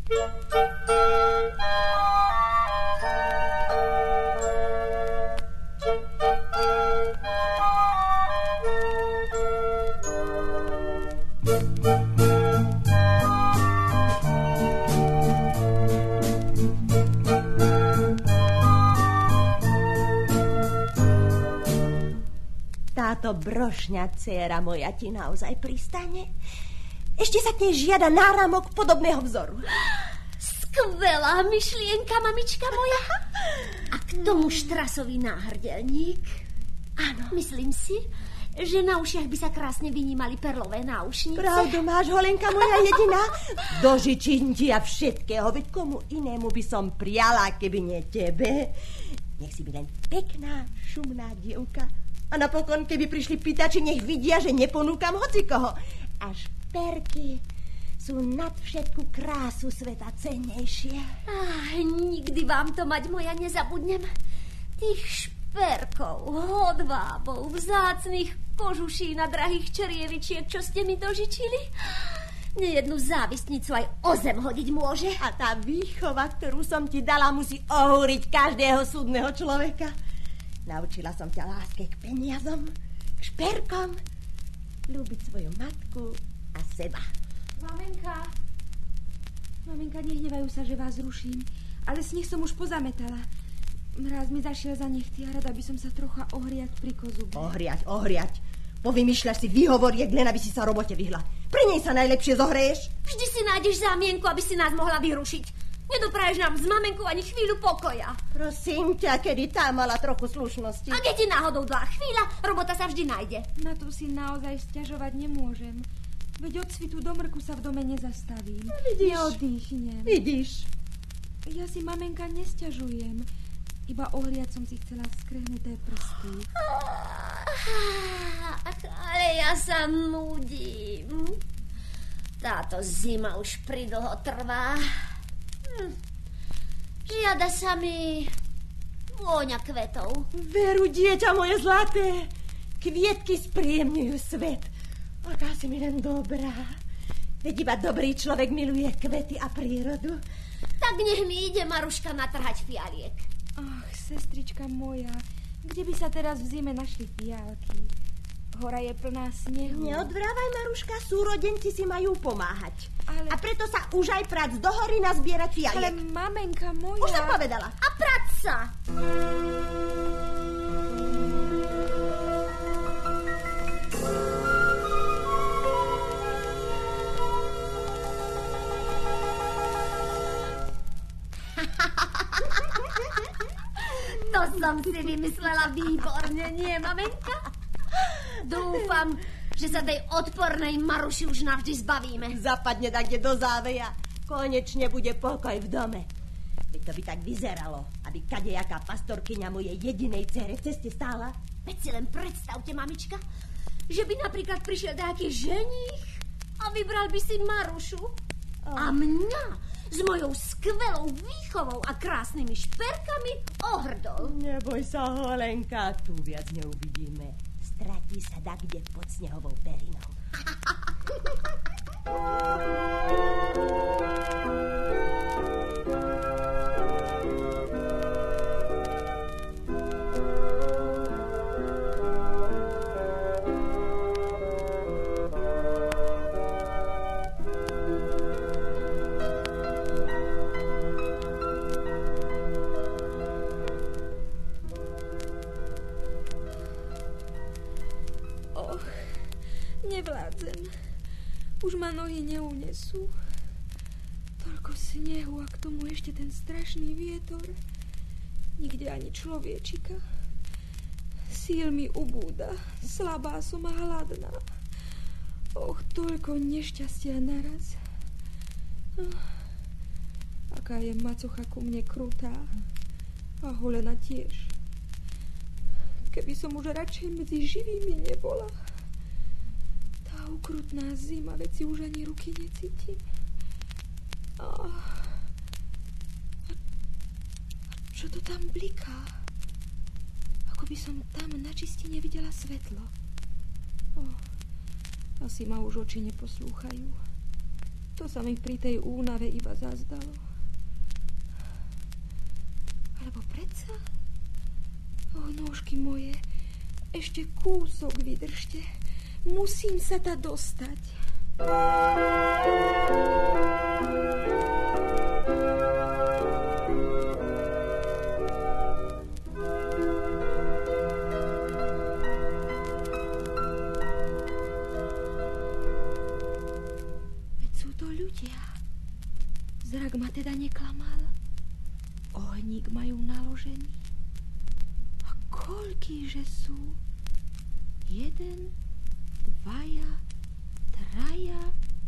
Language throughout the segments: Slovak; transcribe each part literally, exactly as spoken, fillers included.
Táto brošňa dcéra moja ti naozaj pristane? Ešte sa k nej žiada náramok podobného vzoru. Skvelá myšlienka, mamička moja. A k tomu štrasový náhrdelník. Áno. Myslím si, že na ušiach by sa krásne vynímali perlové náušnice. Pravdu máš, Holenka moja jediná. Dožičím ti a všetkého, veď komu inému by som priala, keby nie tebe. Nech si by len pekná, šumná dievka. A napokon, keby prišli pýtači, nech vidia, že neponúkam hocikoho. A šperky sú nad všetku krásu sveta cennejšie. Ach, nikdy vám to mať moja nezabudnem. Tých šperkov, hodvábov, vzácnych kožušín a drahých čerievičiek, čo ste mi dožičili. Nejednu závistnicu aj o zem hodiť môže. A tá výchova, ktorú som ti dala, musí ohúriť každého súdneho človeka. Naučila som ťa láske k peniazom, k šperkom, ľúbiť svoju matku a seba. Mamenka, mamenka, nehnevajú sa, že vás ruším, ale sneh som už pozametala. Mráz mi zašiel za nechty a rada by som sa trocha ohriať pri kozube. Ohriať, ohriať. Povymýšľaš si výhovoriek, len aby si sa robote vyhla. Pri nej sa najlepšie zohreješ. Vždy si nájdeš zámienku, aby si nás mohla vyrušiť. Nedopraješ nám s mamenkou ani chvíľu pokoja. Prosím ťa, kedy tá mala trochu slušnosti. A keď ti náhodou dlhá chvíľa, robota sa vždy nájde. Na to si naozaj sťažovať nemôžem. Veď od svitu do mrku sa v dome nezastavím. No, vidíš. Neodýchnem. Vidíš. Ja si, mamenka, nesťažujem. Iba ohriať som si chcela skrehnuté prsty. Ale ja sa nudím. Táto zima už pridlho trvá. Hm. Žiada sa mi vôňa kvetov. Veru, dieťa moje zlaté, kvietky spríjemňujú svet. Aká si mi len dobrá. Veď iba dobrý človek miluje kvety a prírodu. Tak nech mi ide Maruška natrhať fialiek. Ach, sestrička moja, kde by sa teraz v zime našli fialky? Hora je plná snehu. Neodvrávaj, Maruška, súrodenci si majú pomáhať. Ale... A preto sa už aj prác do hory nazbierať fialiek. Ale mamenka moja... Už som povedala. A prác sa! To som si vymyslela výborne, nie, mamenka? Dúfam, že sa tej odpornej Maruši už navždy zbavíme. Zapadne tak, kde do záveja. Konečne bude pokoj v dome. Veď to by tak vyzeralo, aby kadejaká pastorkyňa mojej jedinej dcére v ceste stála. Veď si len predstavte, mamička, že by napríklad prišiel nejaký ženích a vybral by si Marušu. Oh. A mňa s mojou skvelou výchovou a krásnymi šperkami ohrdol. Neboj sa, Holenka, tu viac neuvidíme. Stratí sa dakde pod snehovou perinou. Nevládzem. Už ma nohy neunesú. Toľko snehu a k tomu ešte ten strašný vietor. Nikde ani človečika. Síl mi ubúda. Slabá som a hladná. Och, toľko nešťastia naraz. Oh, aká je macocha ku mne krutá. A Holena tiež. Keby som už radšej medzi živými nebola. Ukrutná zima, veď si už ani ruky necítim. Oh. A čo to tam bliká? Ako by som tam na čistine videla svetlo. Oh. Asi ma už oči neposlúchajú. To sa mi pri tej únave iba zazdalo. Alebo predsa? O, nôžky moje, ešte kúsok vydržte. Musím sa ta dostať. Zrak ma teda neklamal. Ohník majú naložený. A koľkýže sú? Jeden, dvaja, traja,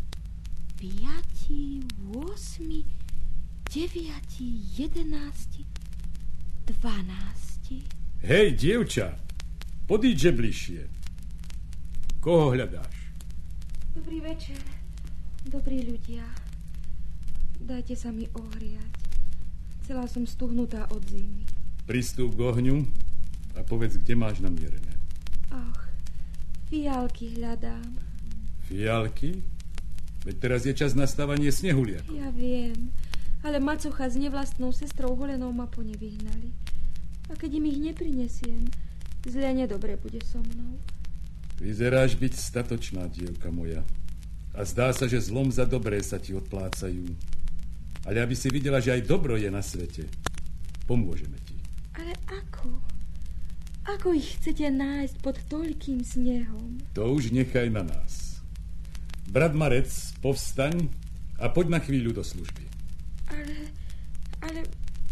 piati, osmi, deviati, jedenácti, dvanácti. Hej, dievča, podíďže bližšie. Koho hľadáš? Dobrý večer, dobrí ľudia. Dajte sa mi ohriať. Celá som stuhnutá od zimy. Pristúp k ohňu a povedz, kde máš namierené. Ach, fialky hľadám. Fialky? Veď teraz je čas na stávanie snehuliakov. Ja viem, ale macocha s nevlastnou sestrou Holenou ma ponevyhnali. A keď im ich neprinesiem, zle nedobre bude so mnou. Vyzeráš byť statočná, dievka moja. A zdá sa, že zlom za dobré sa ti odplácajú. Ale aby si videla, že aj dobro je na svete, pomôžeme ti. Ale ako? Ako ich chcete nájsť pod toľkým snehom? To už nechaj na nás. Brat Marec, povstaň a poď na chvíľu do služby. Ale, ale...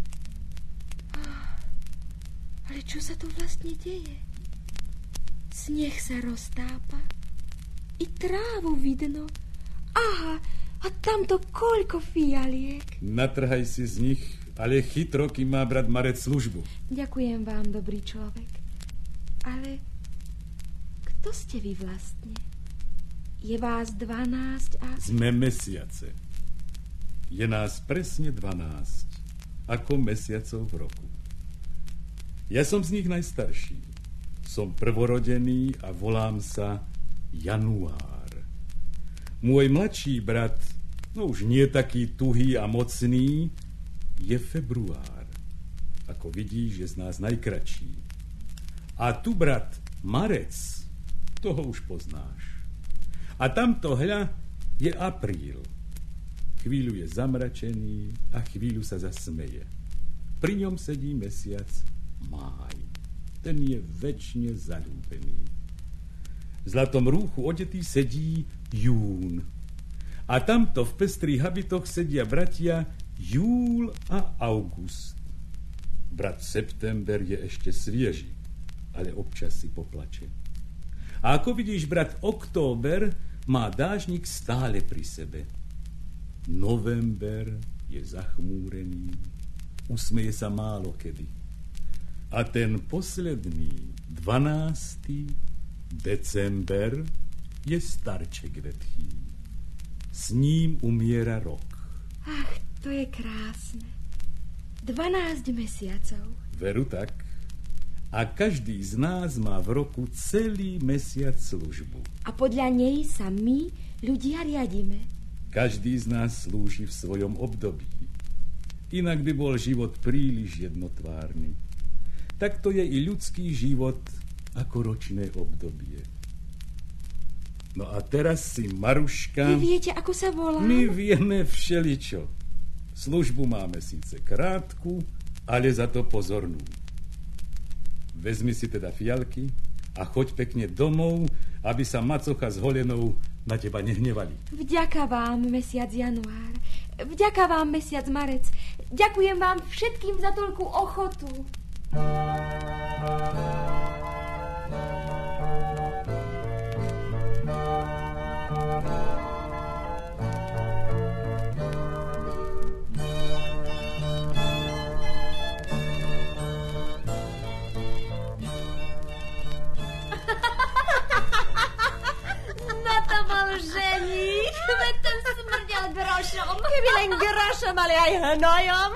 Ale čo sa to vlastne deje? Sneh sa roztápa. I trávu vidno. Aha, a tamto koľko fialiek. Natrhaj si z nich, ale chytro, kým má brat Marec službu. Ďakujem vám, dobrý človek. Ale kto ste vy vlastne? Je vás dvanásť a... Sme mesiace. Je nás presne dvanásť, ako mesiacov v roku. Ja som z nich najstarší. Som prvorodený a volám sa Január. Môj mladší brat, no už nie taký tuhý a mocný, je Február. Ako vidíš, je z nás najkratší. A tu brat Marec, toho už poznáš. A tamto hľa je Apríl. Chvíľu je zamračený a chvíľu sa zasmeje. Pri ňom sedí mesiac Máj. Ten je večne zalúbený. V zlatom rúchu odetý sedí Jún. A tamto v pestrých habitoch sedia bratia Júl a August. Brat September je ešte svieži, ale občas si poplače. A ako vidíš, brat Október má dážnik stále pri sebe. November je zachmúrený, usmeje sa málo kedy. A ten posledný, dvanásty december, je starček vetchý. S ním umiera rok. Ach, to je krásne. Dvanásť mesiacov. Veru tak. A každý z nás má v roku celý mesiac službu. A podľa nej sa my, ľudia, riadime. Každý z nás slúži v svojom období. Inak by bol život príliš jednotvárny. Tak to je i ľudský život ako ročné obdobie. No a teraz si, Maruška... Vy viete, ako sa volá? My vieme všeličo. Službu máme síce krátku, ale za to pozornú. Vezmi si teda fialky a choď pekne domov, aby sa macocha s Holenou na teba nehnevali. Vďaka vám, mesiac Január. Vďaka vám, mesiac Marec. Ďakujem vám všetkým za toľkú ochotu. Veď ten smrdel grošom. Keby len grošom, ale aj hnojom.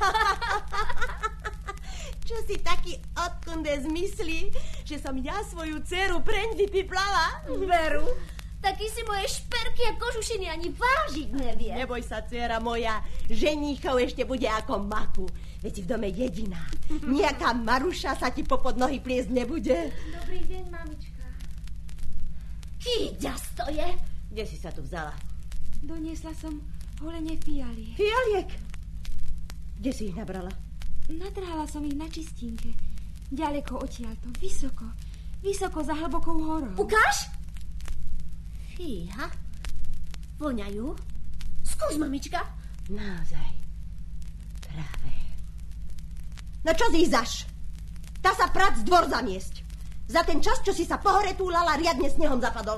Čo si taký odkunde zmyslí, že som ja svoju dceru preň vypiplala? Veru, Taký si moje šperky a kožušiny ani vážiť nevie. Neboj sa, dcera moja, ženíchov ešte bude ako maku. Veď si v dome jediná. Nejaká Maruša sa ti popod nohy pliesť nebude. Dobrý deň, mamička. Kýďas to je? Kde si sa tu vzala? Doniesla som holenie fialiek. Fialiek? Kde si ich nabrala? Natrhala som ich na čistínke. Ďaleko odtiaľto, vysoko. Vysoko za hlbokou horou. Ukáž? Fíha. Voňajú. Skús, mamička. Naozaj. Práve. No čo zízaš? Tá sa prac dvor zamiesť. Za ten čas, čo si sa po hore túlala, riadne snehom zapadol.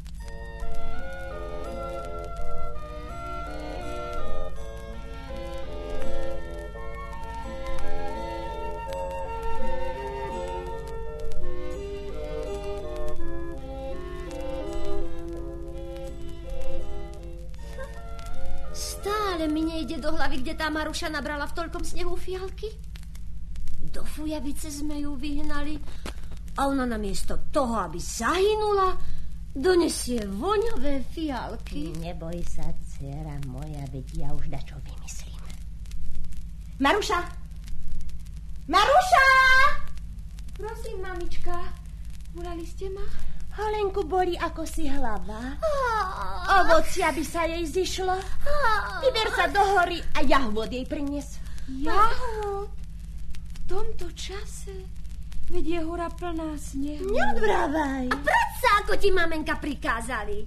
Mi nejde do hlavy, kde tá Maruša nabrala v toľkom snehu fialky. Do fujavice sme ju vyhnali a ona namiesto toho, aby zahynula, donesie voňové fialky. Neboj sa, dcera moja, veď ja už dačo vymyslím. Maruša! Maruša! Prosím, mamička, volali ste ma? Holenku boli ako si hlava. Ovocia by sa jej zišlo. Vyber sa do hory a jahôd jej prinies. Jahôd? V tomto čase? Veď je hora plná snehu. Neodvrávaj. A prať sa, ako ti mamenka prikázali.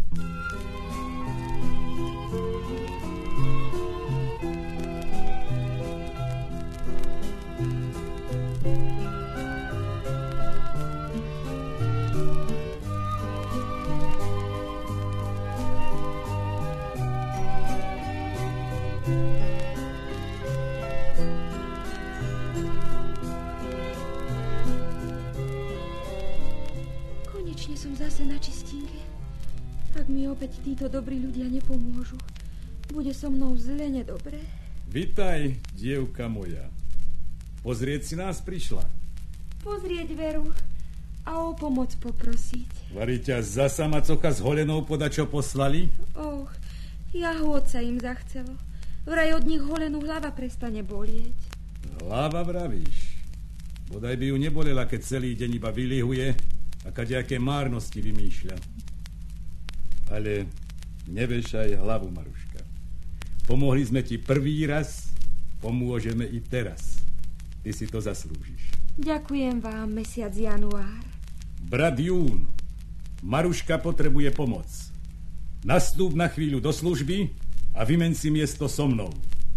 Som zase na čistínke. Ak mi opäť títo dobrí ľudia nepomôžu, bude so mnou zle nedobre. Vitaj, dievka moja. Pozrieť si nás prišla. Pozrieť Veru a o pomoc poprosiť. Varí ťa zasa macocha s holenou podačo poslali? Och, jahôd sa im zachcelo. Vraj od nich holenú hlava prestane bolieť. Hlava vravíš. Bodaj by ju nebolela, keď celý deň iba vylihuje a kadejaké márnosti vymýšľa. Ale nevešaj hlavu, Maruška. Pomohli sme ti prvý raz, pomôžeme i teraz. Ty si to zaslúžiš. Ďakujem vám, mesiac január. Brat Jún, Maruška potrebuje pomoc. Nastúp na chvíľu do služby a vymeň si miesto so mnou.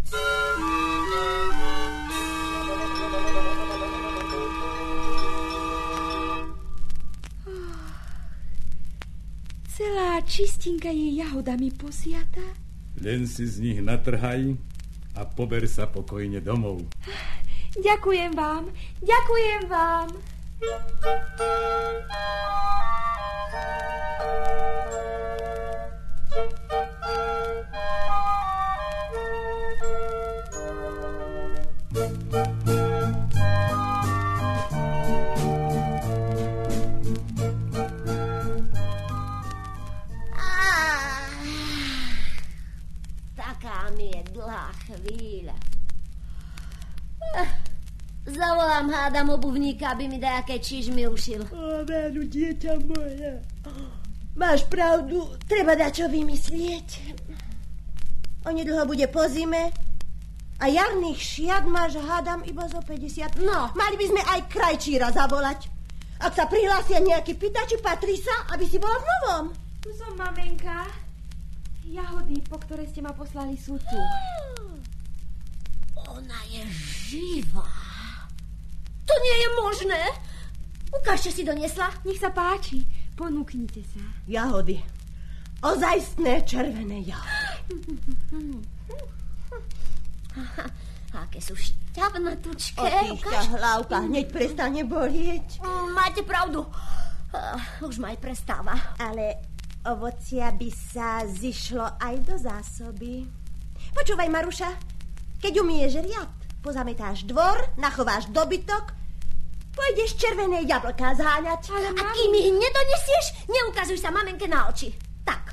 Celá čistinka je jahodami posiatá. Len si z nich natrhaj a pober sa pokojne domov. Ďakujem vám, ďakujem vám. Chvíľa. Zavolám, hádam obuvníka, aby mi dajaké čižmy ušil. Ó, Veru, dieťa moja. Máš pravdu, treba dačo vymyslieť. Onedlho bude po zime a jarných šiat máš, hádam, iba zo päťdesiat. No. Mali by sme aj krajčíra zavolať. Ak sa prihlásia nejakí pýtači, patrí sa, aby si bola v novom. Tu som, mamenka. Jahody, po ktoré ste ma poslali, sú tu. Ona je živá. To nie je možné. Ukáž, čo si doniesla. Nech sa páči, ponúknite sa. Jahody. Ozajstné červené jahody. Aké sú šťavnatučké. Otíšťa hlavka, hneď prestane bolieť. Máte pravdu. Uh, už ma aj prestáva. Ale ovocia by sa zišlo aj do zásoby. Počúvaj, Maruša, keď umieš riad, pozametáš dvor, nachováš dobytok Pôjdeš červené jablká zháňať. Ale a kým ich nedonesieš, neukazuj sa mamenke na oči. Tak.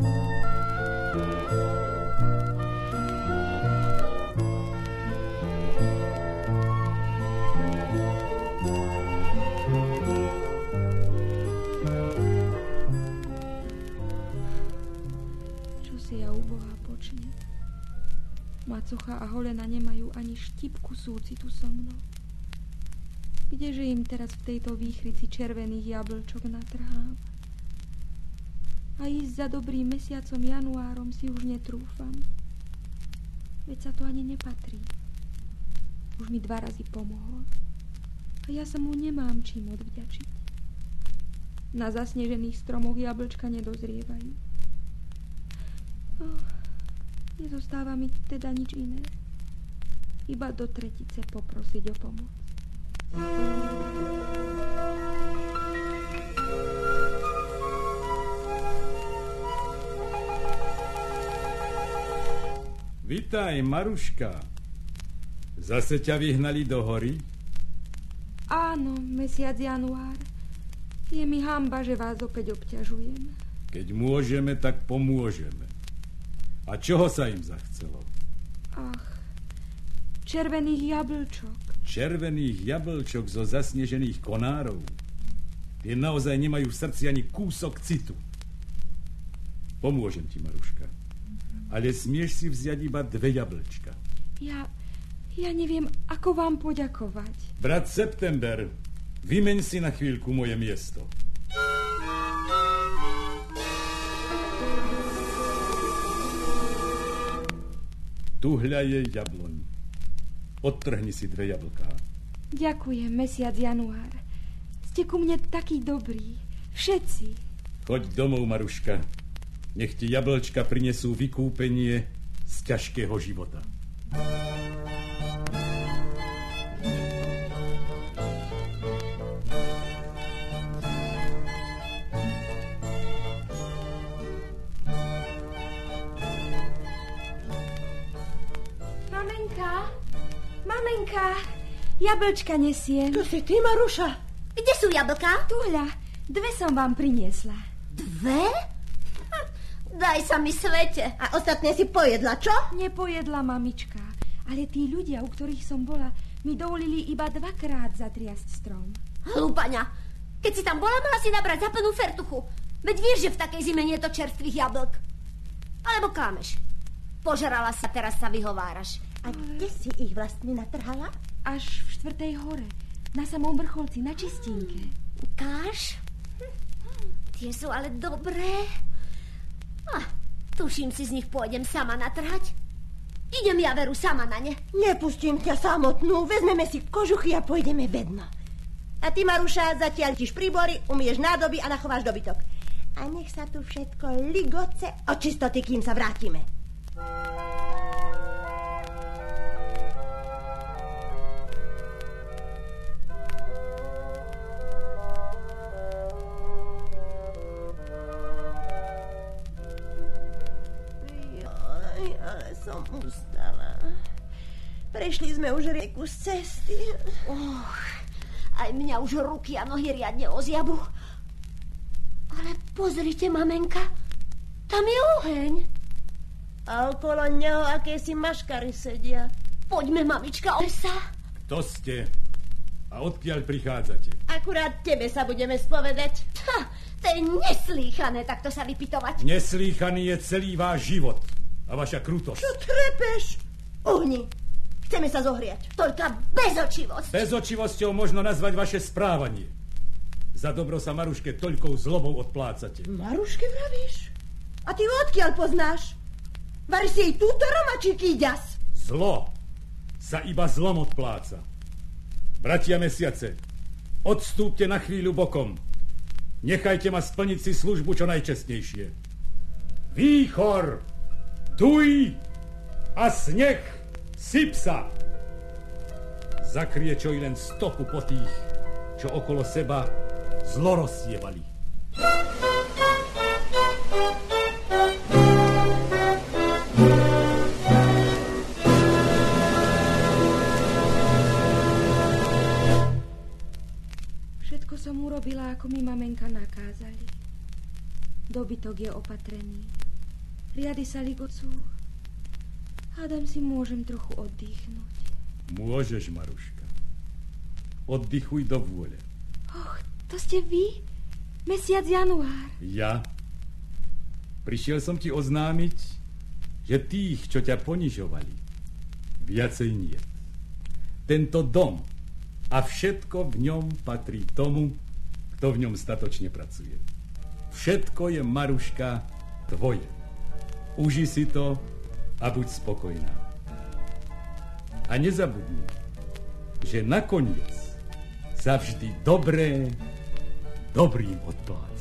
Čo si ja ubohá počne? Macocha a Holena nemajú ani štipku súcitu so mnou. Kdeže im teraz v tejto výchrici červených jablčok natrhám? A ísť za dobrým mesiacom januárom si už netrúfam. Veď sa to ani nepatrí. Už mi dva razy pomohol. A ja sa mu nemám čím odvďačiť. Na zasnežených stromoch jablčka nedozrievajú. Oh, nezostáva mi teda nič iné. Iba do tretice poprosiť o pomoc. Vitaj, Maruška. Zase ťa vyhnali do hory? Áno, mesiac január. Je mi hanba, že vás opäť obťažujem. Keď môžeme, tak pomôžeme. A čoho sa im zachcelo? Ach, červených jablčok. Červených jablčok zo zasnežených konárov. Tie naozaj nemajú v srdci ani kúsok citu. Pomôžem ti, Maruška. Ale smieš si vziať iba dve jablčka. Ja, ja neviem, ako vám poďakovať. Brat September, vymeň si na chvíľku moje miesto. Tuhľa je jabloň. Odtrhni si dve jablká. Ďakujem, mesiac január. Ste ku mne takí dobrí. Všetci. Choď domov, Maruška. Nech ti jablčka prinesú vykúpenie z ťažkého života. Mamenka, mamenka, jablčka nesiem. To si ty, Maruša. Kde sú jablká? Tuhľa, dve som vám priniesla. Dve? Hm, daj sa mi svete. A ostatné si pojedla, čo? Nepojedla mamička, ale tí ľudia, u ktorých som bola, mi dovolili iba dvakrát zatriasť strom. Hlúpaňa, keď si tam bola, mala si nabrať zaplnú fertuchu. Veď vieš, že v takej zime nie je to čerstvých jablk. Alebo klámeš. Požrala sa, teraz sa vyhováraš. A kde si ich vlastne natrhala? Až v štvrtej hore, na samom vrcholci, na čistínke. Ukáž? Hm, tie sú ale dobré. Ah, tuším si z nich pôjdem sama natrhať. Idem ja, Veru, sama na ne. Nepustím ťa samotnú, vezmeme si kožuchy a pôjdeme vedno. A ty, Maruša, zatiaľ tiš príbory, umieš nádoby a nachováš dobytok. A nech sa tu všetko ligoce od čistoty, kým sa vrátime. Joj, ale som ustala. Prešli sme už rieku z cesty. Och, aj mňa už ruky a nohy riadne ozjabu. Ale pozrite, mamenka, tam je oheň. A okolo neho akési maškary sedia. Poďme, mamička, o sa. Kto ste? A odkiaľ prichádzate? Akurát tebe sa budeme spovedať. Ha, to je neslýchané takto sa vypitovať. Neslýchaný je celý váš život a vaša krutosť. Čo trepeš? Uhni. Chceme sa zohriať. Toľká bezočivosť. Bezočivosťou možno nazvať vaše správanie. Za dobro sa Maruške toľkou zlobou odplácate. Maruške vravíš? A ty odkiaľ poznáš? Vari si jej túto romačíky ďas. Zlo sa iba zlom odpláca. Bratia mesiace, odstúpte na chvíľu bokom. Nechajte ma splniť si službu čo najčestnejšie. Výchor, duj a sneh, syp sa. Zakrie čo i len stopu po tých, čo okolo seba zlo rozsievali. urobila, ako mi mamenka nakázali. Dobytok je opatrený. Riady sa ligocú. Hádam si môžem trochu oddychnúť. Môžeš, Maruška. Oddychuj do vôle. Och, to ste vy? Mesiac január. Ja? Prišiel som ti oznámiť, že tých, čo ťa ponižovali, viacej nie. Tento dom a všetko v ňom patrí tomu, kto v ňom statočne pracuje. Všetko je, Maruška, tvoje. Uži si to a buď spokojná. A nezabudni, že nakoniec sa vždy dobré dobrým odpláca.